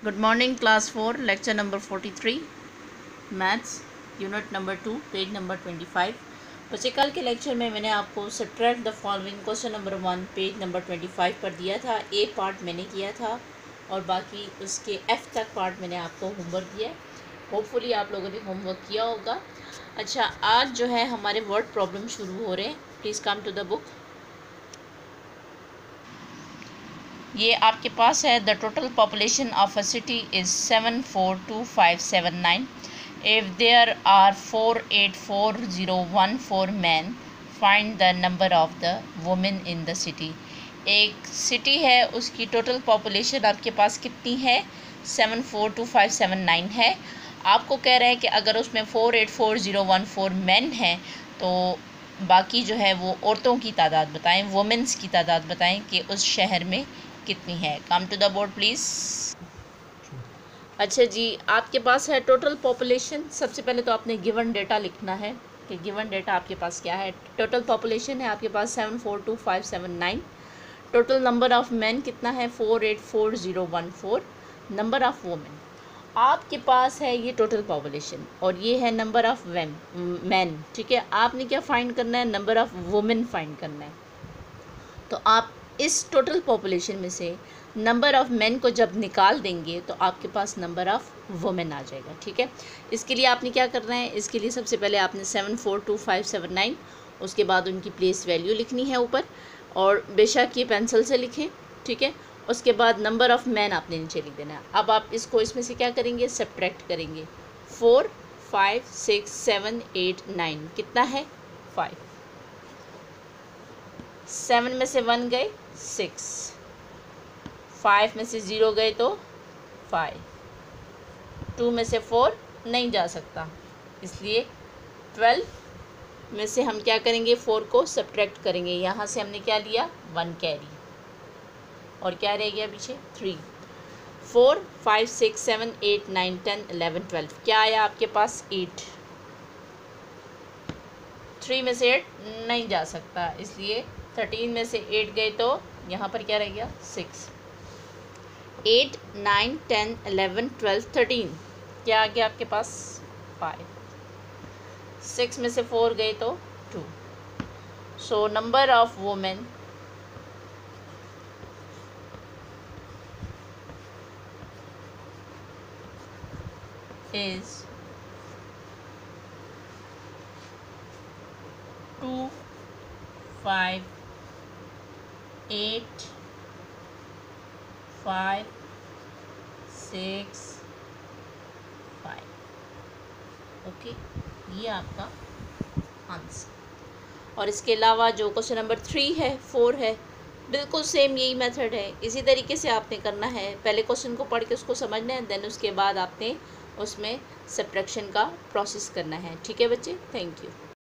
Good morning class 4 lecture number 43 maths unit number 2 page number 25। बच्चे कल के lecture में मैंने आपको subtract the following question number 1 page number 25 पर दिया था। ए पार्ट मैंने किया था और बाकी उसके एफ तक पार्ट मैंने आपको होमवर्क दिया। होपफुली आप लोगों ने होमवर्क किया होगा। अच्छा, आज जो है हमारे वर्ड प्रॉब्लम शुरू हो रहे हैं। Please come to the book. ये आपके पास है the total population of a city is 742579। If there are 484014 man, find the number of the women in the city. एक सिटी है, उसकी टोटल पॉपुलेशन आपके पास कितनी है? 742579 है। आपको कह रहे हैं कि अगर उसमें 484014 मैन हैं तो बाकी जो है वो औरतों की तादाद बताएं, वुमेन्स की तादाद बताएं कि उस शहर में कितनी है। Come to the board please. अच्छा जी, आपके पास है टोटल पॉपुलेशन। सबसे पहले तो आपने गिवन डेटा लिखना है कि गिवन डेटा आपके पास क्या है। टोटल पॉपुलेशन है आपके पास 742579। टोटल नंबर ऑफ़ मैन कितना है? 484014। नंबर ऑफ़ वुमेन आपके पास है ये टोटल पॉपुलेशन और ये है नंबर ऑफ़ मैन। ठीक है, आपने क्या फाइंड करना है? नंबर ऑफ़ वुमेन फाइंड करना है। तो आप इस टोटल पॉपुलेशन में से नंबर ऑफ़ मेन को जब निकाल देंगे तो आपके पास नंबर ऑफ़ वुमेन आ जाएगा। ठीक है, इसके लिए आपने क्या करना है? इसके लिए सबसे पहले आपने 742579, उसके बाद उनकी प्लेस वैल्यू लिखनी है ऊपर, और बेशक ये पेंसिल से लिखें। ठीक है, उसके बाद नंबर ऑफ़ मैन आपने नीचे लिख देना है। अब आप इसको इसमें से क्या करेंगे? सब्ट्रैक्ट करेंगे। 4 5 6 7 8 9 कितना है? 5। 7 में से 1 गए 6, 5 में से 0 गए तो 5, 2 में से 4 नहीं जा सकता, इसलिए 12 में से हम क्या करेंगे? 4 को सब्ट्रैक्ट करेंगे। यहाँ से हमने क्या लिया? 1 कैरी, और क्या रह गया पीछे? 3। 4 5 6 7 8 9 10 11 12 क्या आया आपके पास? 8। 3 में से 8 नहीं जा सकता, इसलिए 13 में से 8 गए तो यहाँ पर क्या रह गया? 6। 8 9 10 11 12 13 क्या आ गया आपके पास? 5। 6 में से 4 गए तो 2। So number of women is 2 5 8 5 6 5। Okay, ये आपका आंसर। और इसके अलावा जो क्वेश्चन नंबर 3 है, 4 है, बिल्कुल सेम यही मेथड है। इसी तरीके से आपने करना है। पहले क्वेश्चन को पढ़ के उसको समझना है, देन उसके बाद आपने उसमें सब्ट्रैक्शन का प्रोसेस करना है। ठीक है बच्चे, थैंक यू।